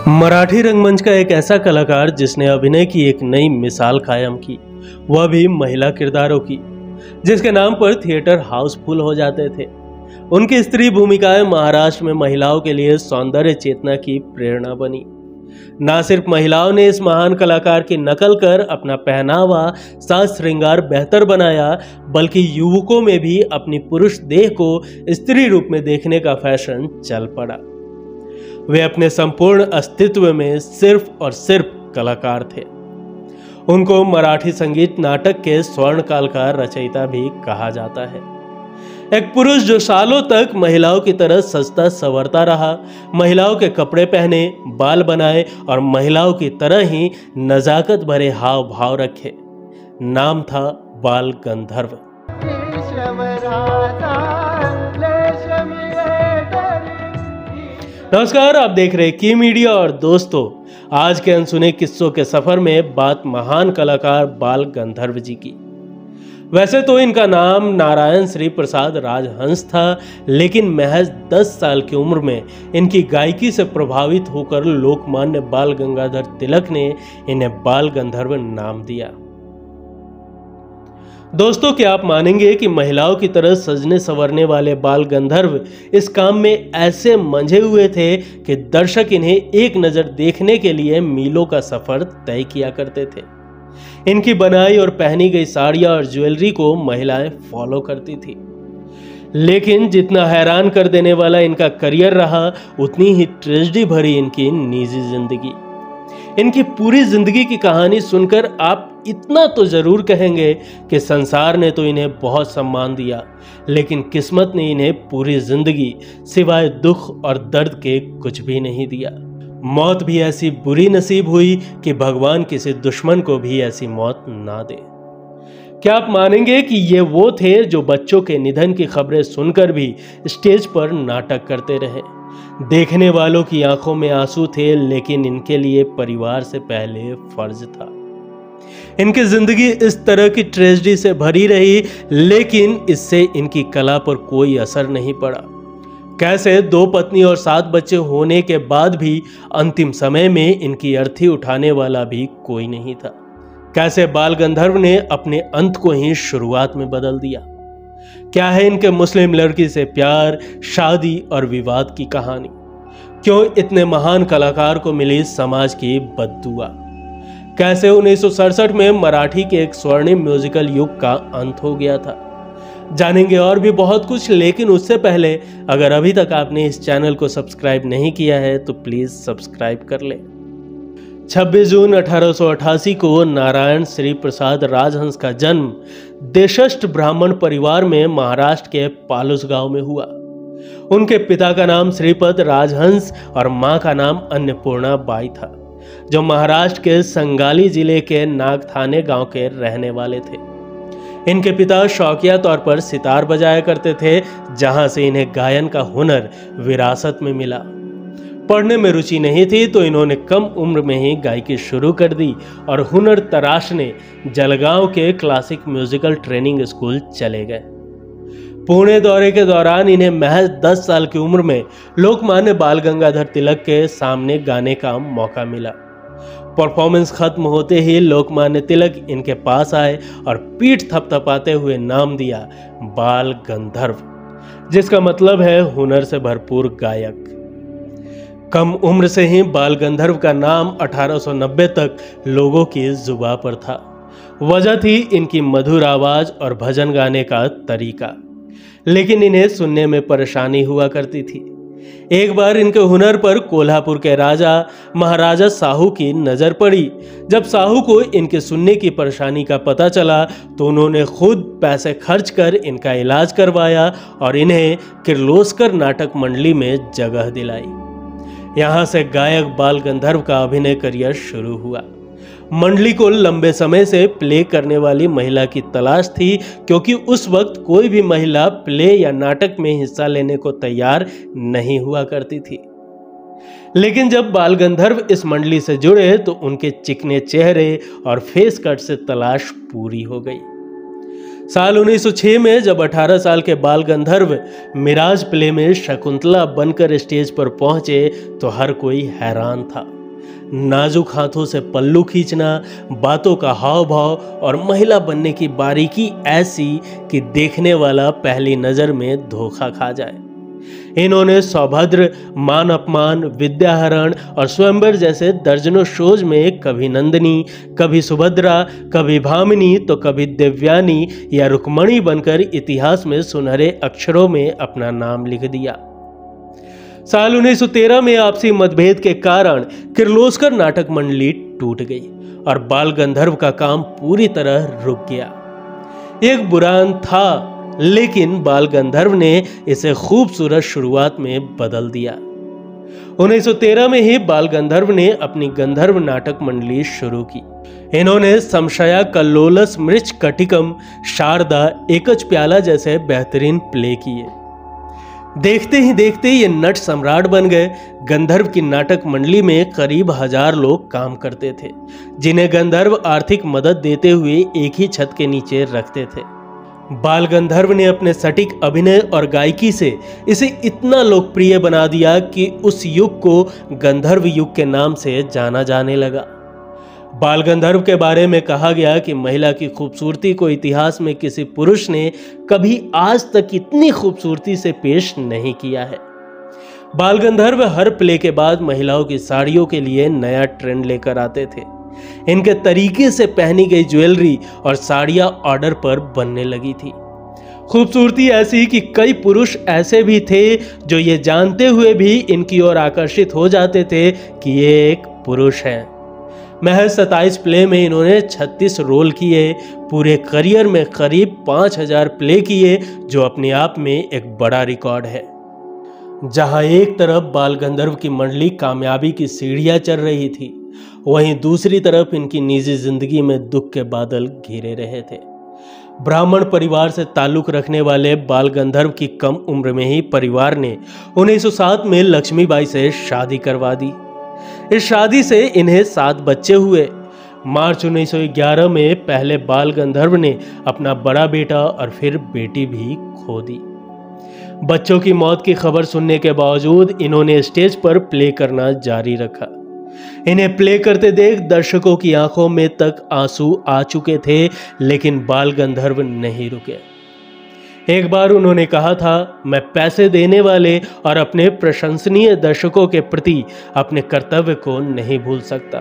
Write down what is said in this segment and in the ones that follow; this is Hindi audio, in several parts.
मराठी रंगमंच का एक ऐसा कलाकार जिसने अभिनय की एक नई मिसाल कायम की, वह भी महिला किरदारों की, जिसके नाम पर थिएटर हाउसफुल हो जाते थे। उनकी स्त्री भूमिकाएं महाराष्ट्र में महिलाओं के लिए सौंदर्य चेतना की प्रेरणा बनी। ना सिर्फ महिलाओं ने इस महान कलाकार की नकल कर अपना पहनावा, साज श्रृंगार बेहतर बनाया, बल्कि युवकों में भी अपनी पुरुष देह को स्त्री रूप में देखने का फैशन चल पड़ा। वे अपने संपूर्ण अस्तित्व में सिर्फ और सिर्फ कलाकार थे। उनको मराठी संगीत नाटक के स्वर्ण काल का रचयिता भी कहा जाता है। एक पुरुष जो सालों तक महिलाओं की तरह सजता संवरता रहा, महिलाओं के कपड़े पहने, बाल बनाए और महिलाओं की तरह ही नजाकत भरे हाव भाव रखे। नाम था बाल गंधर्व। नमस्कार, आप देख रहे की मीडिया और दोस्तों, आज के अनसुने किस्सों के सफर में बात महान कलाकार बाल गंधर्व जी की। वैसे तो इनका नाम नारायण श्री प्रसाद राजहंस था, लेकिन महज 10 साल की उम्र में इनकी गायकी से प्रभावित होकर लोकमान्य बाल गंगाधर तिलक ने इन्हें बाल गंधर्व नाम दिया। दोस्तों, क्या आप मानेंगे कि महिलाओं की तरह सजने संवरने वाले बाल गंधर्व इस काम में ऐसे मंझे हुए थे कि दर्शक इन्हें एक नज़र देखने के लिए मीलों का सफर तय किया करते थे। इनकी बनाई और पहनी गई साड़ियां और ज्वेलरी को महिलाएं फॉलो करती थी। लेकिन जितना हैरान कर देने वाला इनका करियर रहा, उतनी ही ट्रेजेडी भरी इनकी निजी जिंदगी। इनकी पूरी जिंदगी की कहानी सुनकर आप इतना तो जरूर कहेंगे कि संसार ने तो इन्हें बहुत सम्मान दिया, लेकिन किस्मत ने इन्हें पूरी जिंदगी सिवाय दुख और दर्द के कुछ भी नहीं दिया। मौत भी ऐसी बुरी नसीब हुई कि भगवान किसी दुश्मन को भी ऐसी मौत ना दे। क्या आप मानेंगे कि ये वो थे जो बच्चों के निधन की खबरें सुनकर भी स्टेज पर नाटक करते रहे। देखने वालों की आंखों में आंसू थे, लेकिन इनके लिए परिवार से पहले फर्ज था। इनकी जिंदगी इस तरह की ट्रेजेडी से भरी रही, लेकिन इससे इनकी कला पर कोई असर नहीं पड़ा। कैसे 2 पत्नी और 7 बच्चे होने के बाद भी अंतिम समय में इनकी अर्थी उठाने वाला भी कोई नहीं था। कैसे बाल गंधर्व ने अपने अंत को ही शुरुआत में बदल दिया। क्या है इनके मुस्लिम लड़की से प्यार, शादी और विवाद की कहानी। क्यों इतने महान कलाकार को मिली समाज की बद्दुआ। कैसे 1967 में मराठी के एक स्वर्णिम म्यूजिकल युग का अंत हो गया था। जानेंगे और भी बहुत कुछ, लेकिन उससे पहले अगर अभी तक आपने इस चैनल को सब्सक्राइब नहीं किया है तो प्लीज सब्सक्राइब कर लें। 26 जून 1888 को नारायण श्री प्रसाद राजहंस का जन्म देशस्थ ब्राह्मण परिवार में महाराष्ट्र के पालुस गांव में हुआ। उनके पिता का नाम श्रीपद राजहंस और मां का नाम अन्नपूर्णा बाई था, जो महाराष्ट्र के संगाली जिले के नागथाने गांव के रहने वाले थे। इनके पिता शौकिया तौर पर सितार बजाया करते थे, जहां से इन्हें गायन का हुनर विरासत में मिला। पढ़ने में रुचि नहीं थी तो इन्होंने कम उम्र में ही गायकी शुरू कर दी और हुनर तराशने जलगांव के क्लासिक म्यूजिकल ट्रेनिंग स्कूल चले गए। पुणे दौरे के दौरान इन्हें महज 10 साल की उम्र में लोकमान्य बाल गंगाधर तिलक के सामने गाने का मौका मिला। परफॉर्मेंस खत्म होते ही लोकमान्य तिलक इनके पास आए और पीठ थपथपाते हुए नाम दिया बाल गंधर्व, जिसका मतलब है हुनर से भरपूर गायक। कम उम्र से ही बाल गंधर्व का नाम 1890 तक लोगों की जुबान पर था। वजह थी इनकी मधुर आवाज और भजन गाने का तरीका, लेकिन इन्हें सुनने में परेशानी हुआ करती थी। एक बार इनके हुनर पर कोल्हापुर के राजा महाराजा साहू की नजर पड़ी। जब साहू को इनके सुनने की परेशानी का पता चला तो उन्होंने खुद पैसे खर्च कर इनका इलाज करवाया और इन्हें किर्लोस्कर नाटक मंडली में जगह दिलाई। यहाँ से गायक बाल गंधर्व का अभिनय करियर शुरू हुआ। मंडली को लंबे समय से प्ले करने वाली महिला की तलाश थी, क्योंकि उस वक्त कोई भी महिला प्ले या नाटक में हिस्सा लेने को तैयार नहीं हुआ करती थी। लेकिन जब बाल गंधर्व इस मंडली से जुड़े तो उनके चिकने चेहरे और फेस कट से तलाश पूरी हो गई। साल 1906 में जब 18 साल के बाल गंधर्व मिराज प्ले में शकुंतला बनकर स्टेज पर पहुंचे तो हर कोई हैरान था। नाजुक हाथों से पल्लू खींचना, बातों का हाव भाव और महिला बनने की बारीकी ऐसी कि देखने वाला पहली नजर में धोखा खा जाए। इन्होंने सौभद्र, मान अपमान, विद्याहरण और स्वयंवर जैसे दर्जनों शोज में कभी नंदिनी, कभी सुभद्रा, कभी भामिनी तो कभी देवयानी या रुक्मणी बनकर इतिहास में सुनहरे अक्षरों में अपना नाम लिख दिया। साल 1913 में आपसी मतभेद के कारण किर्लोस्कर नाटक मंडली टूट गई और बाल गंधर्व का काम पूरी तरह रुक गया। एक बुरा था, लेकिन बाल गंधर्व ने इसे खूबसूरत शुरुआत में बदल दिया। 1913 में ही बाल गंधर्व ने अपनी गंधर्व नाटक मंडली शुरू की। इन्होंने समशया कल्लोलस मृच कटिकम, शारदा, एकच प्याला जैसे बेहतरीन प्ले किए। देखते ही देखते ये नट सम्राट बन गए। गंधर्व की नाटक मंडली में करीब 1000 लोग काम करते थे, जिन्हें गंधर्व आर्थिक मदद देते हुए एक ही छत के नीचे रखते थे। बाल गंधर्व ने अपने सटीक अभिनय और गायकी से इसे इतना लोकप्रिय बना दिया कि उस युग को गंधर्व युग के नाम से जाना जाने लगा। बाल गंधर्व के बारे में कहा गया कि महिला की खूबसूरती को इतिहास में किसी पुरुष ने कभी आज तक इतनी खूबसूरती से पेश नहीं किया है। बाल गंधर्व हर प्ले के बाद महिलाओं की साड़ियों के लिए नया ट्रेंड लेकर आते थे। इनके तरीके से पहनी गई ज्वेलरी और साड़ियां ऑर्डर पर बनने लगी थी। खूबसूरती ऐसी कि कई पुरुष ऐसे भी थे जो ये जानते हुए भी इनकी ओर आकर्षित हो जाते थे कि ये एक पुरुष है। महज 27 प्ले में इन्होंने 36 रोल किए। पूरे करियर में करीब 5000 प्ले किए, जो अपने आप में एक बड़ा रिकॉर्ड है। जहां एक तरफ बाल गंधर्व की मंडली कामयाबी की सीढ़ियां चढ़ रही थी, वहीं दूसरी तरफ इनकी निजी जिंदगी में दुख के बादल घिरे रहे थे। ब्राह्मण परिवार से ताल्लुक रखने वाले बाल गंधर्व की कम उम्र में ही परिवार ने 1907 में लक्ष्मीबाई से शादी करवा दी। इस शादी से इन्हें 7 बच्चे हुए। मार्च 1911 में पहले बाल गंधर्व ने अपना बड़ा बेटा और फिर बेटी भी खो दी। बच्चों की मौत की खबर सुनने के बावजूद इन्होंने स्टेज पर प्ले करना जारी रखा। इन्हें प्ले करते देख दर्शकों की आंखों में तक आंसू आ चुके थे, लेकिन बाल गंधर्व नहीं रुके। एक बार उन्होंने कहा था, मैं पैसे देने वाले और अपने प्रशंसनीय दर्शकों के प्रति अपने कर्तव्य को नहीं भूल सकता।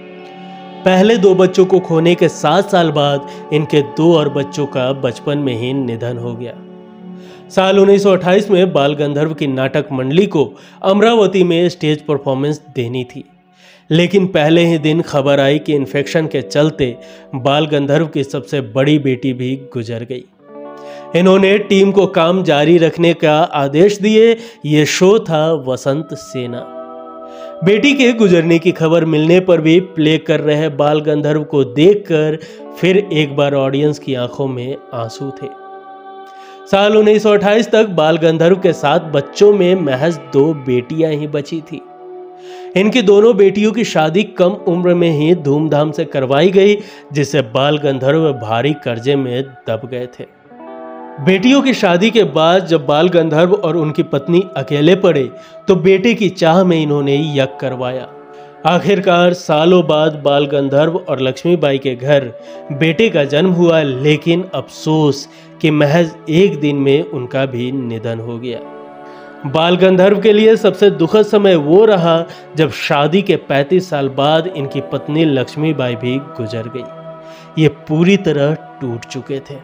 पहले 2 बच्चों को खोने के 7 साल बाद इनके 2 और बच्चों का बचपन में ही निधन हो गया। साल 1928 में बाल गंधर्व की नाटक मंडली को अमरावती में स्टेज परफॉर्मेंस देनी थी, लेकिन पहले ही दिन खबर आई कि इन्फेक्शन के चलते बाल गंधर्व की सबसे बड़ी बेटी भी गुजर गई। इन्होंने टीम को काम जारी रखने का आदेश दिए। ये शो था वसंत सेना। बेटी के गुजरने की खबर मिलने पर भी प्ले कर रहे बाल गंधर्व को देखकर फिर एक बार ऑडियंस की आंखों में आंसू थे। साल 1928 तक बाल गंधर्व के 7 बच्चों में महज 2 बेटियां ही बची थी। इनकी दोनों बेटियों की शादी कम उम्र में ही धूमधाम से करवाई गई, जिससे बाल गंधर्व भारी कर्जे में दब गए थे। बेटियों की शादी के बाद जब बाल गंधर्व और उनकी पत्नी अकेले पड़े, तो बेटे की चाह में इन्होंने यज्ञ करवाया। आखिरकार सालों बाद बाल गंधर्व और लक्ष्मीबाई के घर बेटे का जन्म हुआ, लेकिन अफसोस कि महज एक दिन में उनका भी निधन हो गया। बाल गंधर्व के लिए सबसे दुखद समय वो रहा जब शादी के 35 साल बाद इनकी पत्नी लक्ष्मीबाई भी गुजर गई। ये पूरी तरह टूट चुके थे।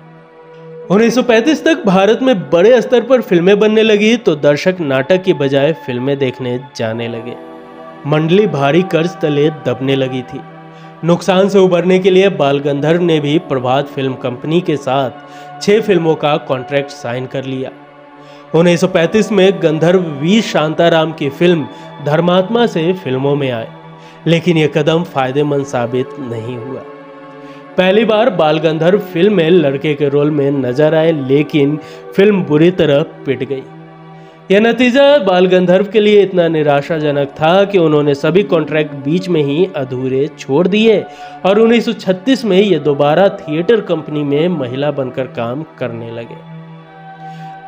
1935 तक भारत में बड़े स्तर पर फिल्में बनने लगी, तो दर्शक नाटक की बजाय फिल्में देखने जाने लगे। मंडली भारी कर्ज तले दबने लगी थी। नुकसान से उबरने के लिए बाल गंधर्व ने भी प्रभात फिल्म कंपनी के साथ 6 फिल्मों का कॉन्ट्रैक्ट साइन कर लिया। 1935 में गंधर्व वी शांताराम की फिल्म धर्मात्मा से फिल्मों में आए, लेकिन यह कदम फायदेमंद साबित नहीं हुआ। पहली बार बाल गंधर्व फिल्म में लड़के के रोल में नजर आए, लेकिन फिल्म बुरी तरह पिट गई। यह नतीजा बाल गंधर्व के लिए इतना निराशाजनक था कि उन्होंने सभी कॉन्ट्रैक्ट बीच में ही अधूरे छोड़ दिए और 1936 में ये दोबारा थिएटर कंपनी में महिला बनकर काम करने लगे।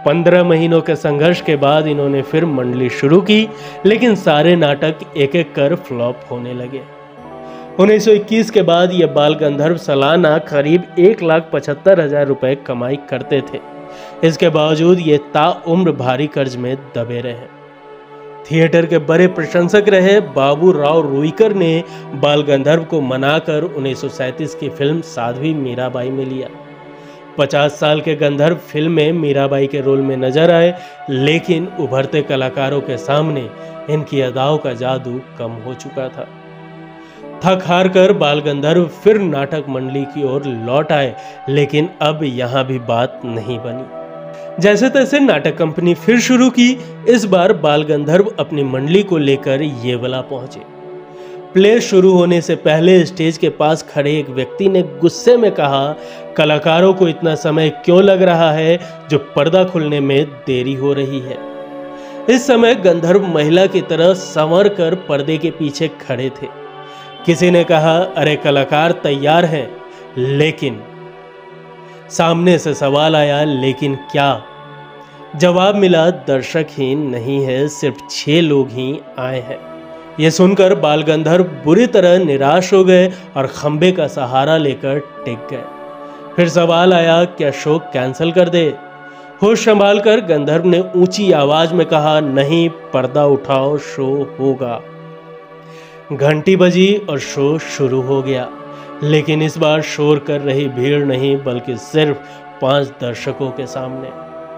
15 महीनों के संघर्ष के बाद इन्होंने फिर मंडली शुरू की, लेकिन सारे नाटक एक एक कर फ्लॉप होने लगे। 1921 के बाद ये बाल गंधर्व सालाना करीब 1,75,000 रुपए कमाई करते थे। इसके बावजूद ये ताउम्र भारी कर्ज में दबे रहे। थिएटर के बड़े प्रशंसक रहे बाबू राव रुईकर ने बाल गंधर्व को मनाकर 1937 की फिल्म साध्वी मीराबाई में लिया। 50 साल के गंधर्व फिल्म में मीराबाई के रोल में नजर आए, लेकिन उभरते कलाकारों के सामने इनकी अदाओं का जादू कम हो चुका था। थक हार कर बाल गंधर्व फिर नाटक मंडली की ओर लौट आए, लेकिन अब यहां भी बात नहीं बनी। जैसे तैसे नाटक कंपनी फिर शुरू की। इस बार बाल गंधर्व अपनी मंडली को लेकर येवला पहुंचे। प्ले शुरू होने से पहले स्टेज के पास खड़े एक व्यक्ति ने गुस्से में कहा, कलाकारों को इतना समय क्यों लग रहा है जो पर्दा खुलने में देरी हो रही है। इस समय गंधर्व महिला की तरह संवर कर पर्दे के पीछे खड़े थे। किसी ने कहा, अरे कलाकार तैयार हैं, लेकिन सामने से सवाल आया, लेकिन क्या? जवाब मिला, दर्शक ही नहीं है, सिर्फ 6 लोग ही आए हैं। यह सुनकर बाल गंधर्व बुरी तरह निराश हो गए और खंबे का सहारा लेकर टिक गए। फिर सवाल आया, क्या शो कैंसिल कर दे? होश संभाल कर गंधर्व ने ऊंची आवाज में कहा, नहीं, पर्दा उठाओ, शो होगा। घंटी बजी और शो शुरू हो गया, लेकिन इस बार शोर कर रही भीड़ नहीं, बल्कि सिर्फ 5 दर्शकों के सामने।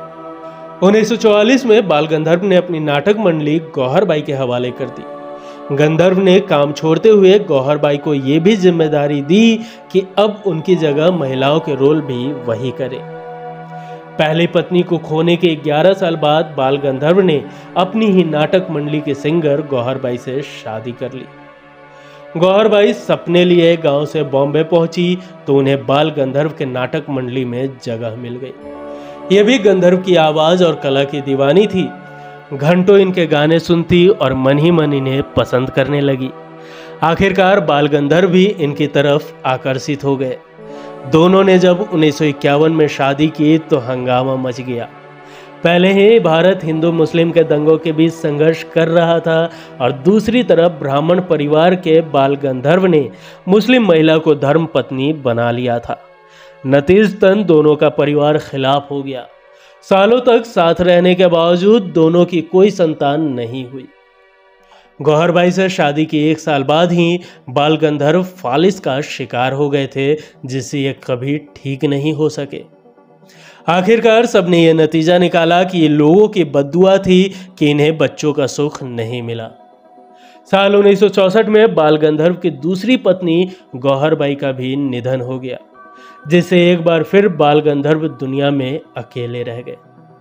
1944 में बाल गंधर्व ने अपनी नाटक मंडली गौहरबाई के हवाले कर दी। गंधर्व ने काम छोड़ते हुए गौहरबाई को यह भी जिम्मेदारी दी कि अब उनकी जगह महिलाओं के रोल भी वही करे। पहली पत्नी को खोने के 11 साल बाद बाल गंधर्व ने अपनी ही नाटक मंडली के सिंगर गौहरबाई से शादी कर ली। गौहरबाई सपने लिए गांव से बॉम्बे पहुंची तो उन्हें बाल गंधर्व के नाटक मंडली में जगह मिल गई। यह भी गंधर्व की आवाज और कला की दीवानी थी। घंटों इनके गाने सुनती और मन ही मन इन्हें पसंद करने लगी। आखिरकार बाल गंधर्व भी इनकी तरफ आकर्षित हो गए। दोनों ने जब 1951 में शादी की तो हंगामा मच गया। पहले ही भारत हिंदू मुस्लिम के दंगों के बीच संघर्ष कर रहा था और दूसरी तरफ ब्राह्मण परिवार के बाल गंधर्व ने मुस्लिम महिला को धर्म पत्नी बना लिया था। नतीजतन दोनों का परिवार खिलाफ हो गया। सालों तक साथ रहने के बावजूद दोनों की कोई संतान नहीं हुई। गौहरबाई से शादी के 1 साल बाद ही बाल गंधर्व फालिस का शिकार हो गए थे, जिससे ये कभी ठीक नहीं हो सके। आखिरकार सबने यह नतीजा निकाला कि ये लोगों की बद्दुआ थी कि इन्हें बच्चों का सुख नहीं मिला। साल 1964 में बाल गंधर्व की दूसरी पत्नी गौहरबाई का भी निधन हो गया, जिससे एक बार फिर बाल गंधर्व दुनिया में अकेले रह गए।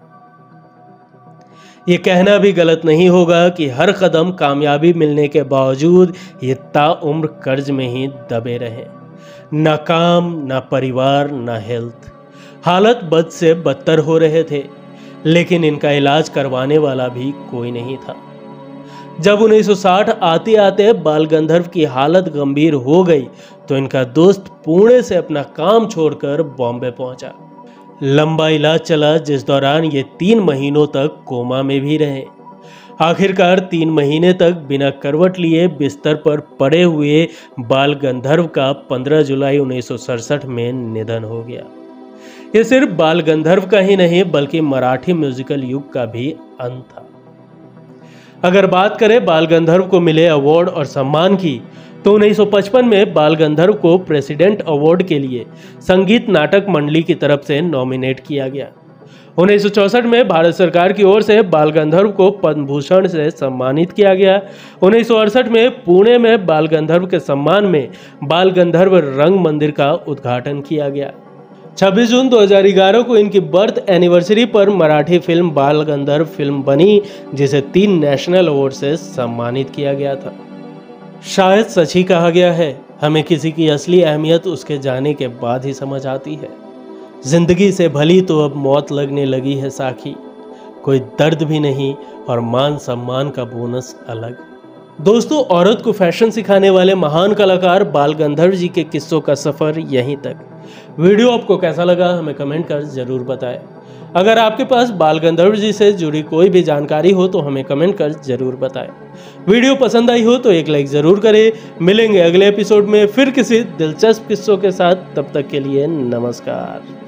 ये कहना भी गलत नहीं होगा कि हर कदम कामयाबी मिलने के बावजूद ये ताउम्र कर्ज में ही दबे रहे। न काम, न परिवार, न हेल्थ। हालत बद से बदतर हो रहे थे, लेकिन इनका इलाज करवाने वाला भी कोई नहीं था। जब 1960 आते आते बाल गंधर्व की हालत गंभीर हो गई तो इनका दोस्त पुणे से अपना काम छोड़कर बॉम्बे पहुंचा। लंबा इलाज चला, जिस दौरान ये 3 महीनों तक कोमा में भी रहे। आखिरकार 3 महीने तक बिना करवट लिए बिस्तर पर पड़े हुए बाल गंधर्व का 15 जुलाई 1967 में निधन हो गया। यह सिर्फ बाल गंधर्व का ही नहीं बल्कि मराठी म्यूजिकल युग का भी अंत था। अगर बात करें बाल गंधर्व को मिले अवार्ड और सम्मान की, तो 1955 में बाल गंधर्व को प्रेसिडेंट अवार्ड के लिए संगीत नाटक मंडली की तरफ से नॉमिनेट किया गया। 1964 में भारत सरकार की ओर से बाल गंधर्व को पद्म भूषण से सम्मानित किया गया। 1968 में पुणे में बाल गंधर्व के सम्मान में बाल गंधर्व रंग मंदिर का उद्घाटन किया गया। 26 जून 2011 को इनकी बर्थ एनिवर्सरी पर मराठी फिल्म बाल गंधर्व फिल्म बनी, जिसे 3 नेशनल अवार्ड से सम्मानित किया गया था। शायद सच ही कहा गया है, हमें किसी की असली अहमियत उसके जाने के बाद ही समझ आती है। जिंदगी से भली तो अब मौत लगने लगी है साखी, कोई दर्द भी नहीं और मान सम्मान का बोनस अलग। दोस्तों, औरत को फैशन सिखाने वाले महान कलाकार बाल गंधर्व जी के किस्सों का सफर यहीं तक। वीडियो आपको कैसा लगा हमें कमेंट कर जरूर बताएं। अगर आपके पास बाल गंधर्व जी से जुड़ी कोई भी जानकारी हो तो हमें कमेंट कर जरूर बताएं। वीडियो पसंद आई हो तो एक लाइक जरूर करें। मिलेंगे अगले एपिसोड में फिर किसी दिलचस्प किस्सों के साथ, तब तक के लिए नमस्कार।